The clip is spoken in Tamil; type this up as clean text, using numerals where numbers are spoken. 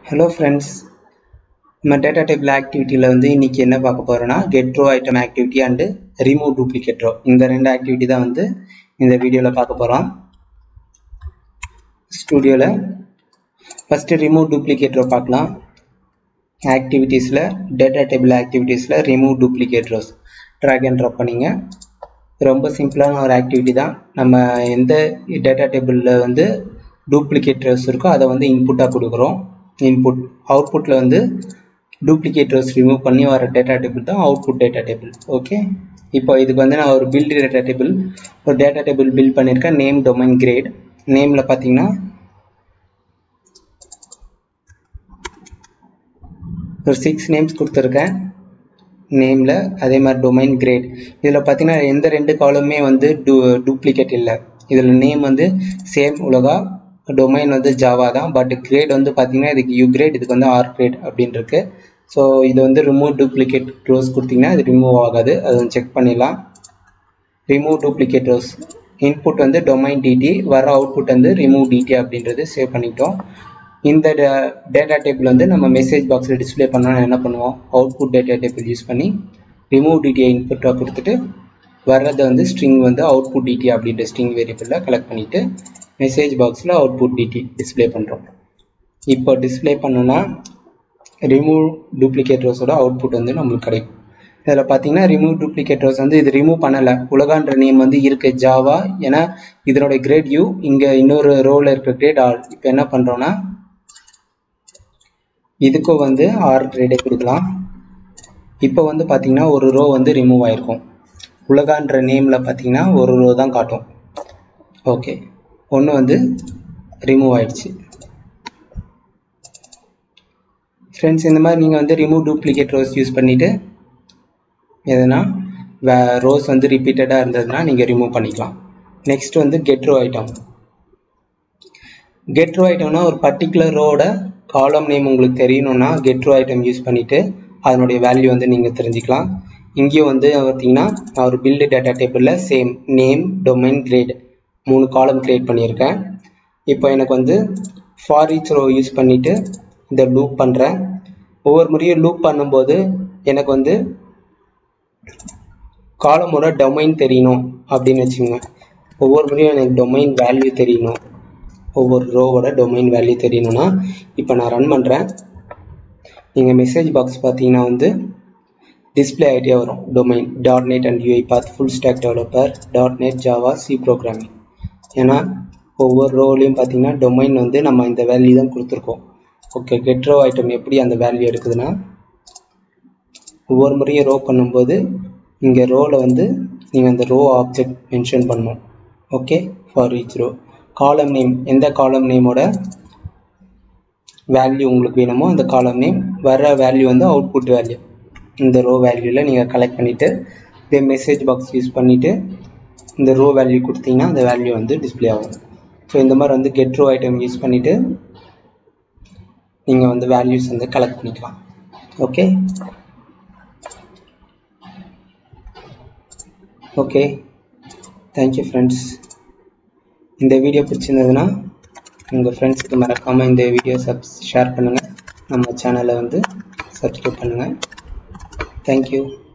Hello friends, நம்ம data table activityல இன்னைக்கு என்ன பார்க்க போறோம்னா get row item activity and remove duplicate row. இந்த ரெண்டு activity தான் இந்த வீடியோல பார்க்க போறோம். ஸ்டுடியோல first remove duplicate row பார்க்கலாம். activitiesல data table activitiesல remove duplicate rows drag and drop பண்ணீங்க. ரொம்ப சிம்பிளான ஒரு activity தான். நம்ம எந்த data tableல duplicate rows இருக்கோ அதை இன்புட்டா கொடுக்கிறோம். Input output ல duplicate rows remove பண்ணி வர data table தான் output data table. ஓகே, இப்போ இதுக்கு நான் ஒரு build data table ஒரு data table build பண்ணிருக்கேன். name domain grade nameல பாத்தீங்கன்னா ஒரு 6 names கொடுத்திருக்கேன். nameல அதே மாதிரி domain grade இதுல பாத்தீங்கன்னா எந்த ரெண்டு காலமே duplicate இல்ல. இதுல name same உலகா, domain java தான், பட் grade பாத்தீங்கன்னா இதுக்கு u grade இதுக்கு r grade அப்படினு இருக்கு. ஸோ இது remove duplicate rows கொடுத்தீங்கன்னா இது remove ஆகாது. அதை செக் பண்ணிடலாம். remove duplicate rows input domain dt, வர output remove dt அப்படின்றது சேவ் பண்ணிட்டோம். இந்த data table நம்ம மெசேஜ் பாக்ஸ்ல டிஸ்ப்ளே பண்ணனும்னா என்ன பண்ணுவோம், output data table யூஸ் பண்ணி remove dt இன்புட்டா கொடுத்துட்டு வர்றது string output dt அப்படின்ற string வேரியபிள்ல கலெக்ட் பண்ணிட்டு மெசேஜ் பாக்ஸ்ல output dt டிஸ்ப்ளே பண்றோம். இப்போ டிஸ்ப்ளே பண்ணனா remove duplicate rows ஓட அவுட்புட் நமக்கு கிடைக்கும். இதுல பாத்தீங்கன்னா remove duplicate rows இது ரிமூவ் பண்ணல, உலகான்ற நேம் இருக்கு ஜாவா, ஏன்னா இதனோட கிரேட் u, இங்க இன்னொரு ரோல இருக்க கிரேட் r. இப்போ என்ன பண்றோம்னா இதுக்கும் r கிரேடே கொடுக்கலாம். இப்போ பாத்தீங்கன்னா ஒரு ரோ ரிமூவ் ஆயிருக்கும். உலகான்ற நேம்ல பாத்தீங்கன்னா ஒரு ரோ தான் காட்டும். ஓகே, ஒன்னு ரிமூவ் ஆயிடுச்சு. ஃப்ரெண்ட்ஸ், இந்த மாதிரி நீங்க remove duplicate rows யூஸ் பண்ணிட்டு எதனா rows ரிப்பீட்டடா இருந்ததுன்னா நீங்க ரிமூவ் பண்ணிக்கலாம். Next get row item. get row itemனா ஒரு பர்టిక్యులர் ரோட காலம் நேம் உங்களுக்கு தெரியணும்னா get row item யூஸ் பண்ணிட்டு அதனுடைய வேல்யூ நீங்க தெரிஞ்சுக்கலாம். இங்கேயும் பாத்தீங்கன்னா நான் ஒரு build data tableல சேம் நேம் domain grade மூணு காலம் கிரியேட் பண்ணியிருக்கேன். இப்போ எனக்கு for each row யூஸ் பண்ணிட்டு இந்த லூப் பண்றேன். ஒவ்வொரு முறையும் லூப் பண்ணும்போது எனக்கு காலமோட டொமைன் தெரியணும் அப்படின்னு வச்சுங்க. ஒவ்வொரு முறையும் எனக்கு டொமைன் வேல்யூ தெரியணும், ஒவ்வொரு ரோவோட டொமைன் வேல்யூ தெரியணும்னா இப்போ நான் ரன் பண்றேன். நீங்க மெசேஜ் பாக்ஸ் பார்த்தீங்கன்னா டிஸ்பிளே ஆகிட்டே வரும். Domain .NET and UiPath full stack developer .NET Java C programming. ஏன்னா ஒவ்வொரு ரோலையும் பார்த்தீங்கன்னா டொமைன் நம்ம இந்த வேல்யூ தான் கொடுத்துருக்கோம். ஓகே, get row item எப்படி அந்த வேல்யூ எடுக்குதுன்னா ஒவ்வொரு முறையும் ரோ பண்ணும்போது இங்க ரோல நீங்க அந்த ரோ ஆப்ஜெக்ட் மென்ஷன் பண்ணணும். Okay, for each row column name, எந்த காலம் நேமோட வேல்யூ உங்களுக்கு வேணுமோ அந்த காலம் நேம், வர வேல்யூ அவுட்புட் வேல்யூ இந்த ரோ வேல்யூல நீங்க கலெக்ட் பண்ணிட்டு இதே மெசேஜ் பாக்ஸ் யூஸ் பண்ணிட்டு இந்த ரோ வேல்யூ கொடுத்தீங்கன்னா அந்த வேல்யூ டிஸ்ப்ளே ஆகும். ஸோ இந்த மாதிரி get row item யூஸ் பண்ணிட்டு நீங்க வேல்யூஸ் கலெக்ட் பண்ணிக்கலாம். Okay okay, thank you friends. இந்த வீடியோ பிடிச்சிருந்ததுன்னா உங்கள் ஃப்ரெண்ட்ஸுக்கு மறக்காம இந்த வீடியோ ஷேர் பண்ணுங்க. நம்ம சேனலை சப்ஸ்கிரைப் பண்ணுங்க. தேங்க்யூ.